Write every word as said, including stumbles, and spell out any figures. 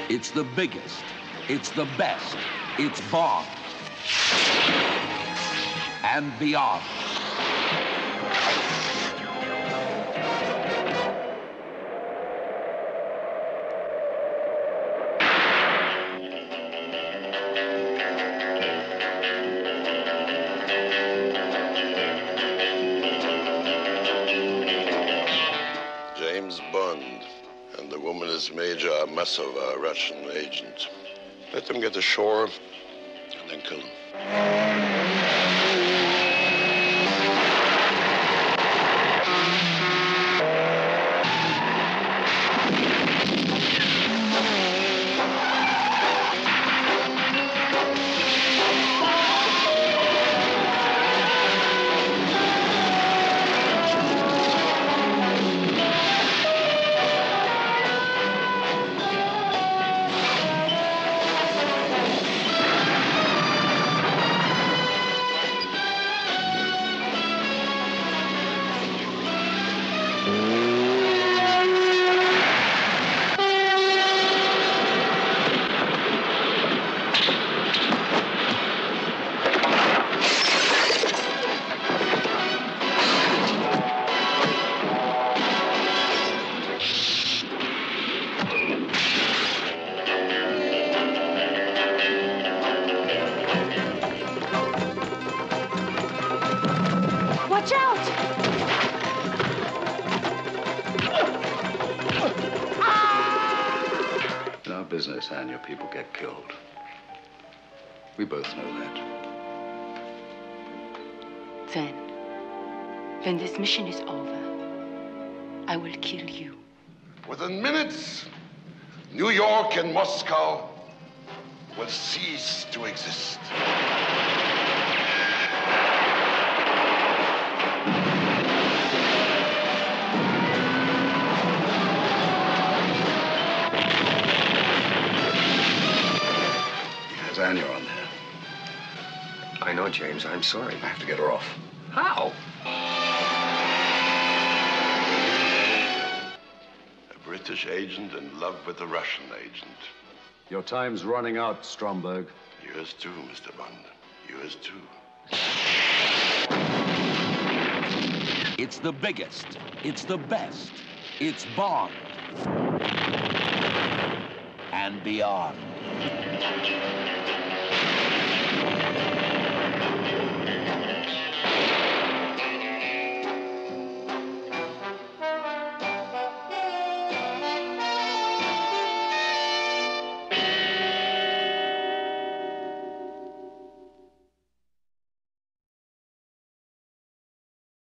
It's the biggest. It's the best. It's Bond. And beyond. Major Masova, a Russian agent. Let them get ashore and then kill them. Business and your people get killed. We both know that. Then, when this mission is over, I will kill you. Within minutes, New York and Moscow will cease to exist. Anya on there. I know, James. I'm sorry. I have to get her off. How? A British agent in love with a Russian agent. Your time's running out, Stromberg. Yours too, Mister Bond. Yours too. It's the biggest. It's the best. It's Bond. And beyond.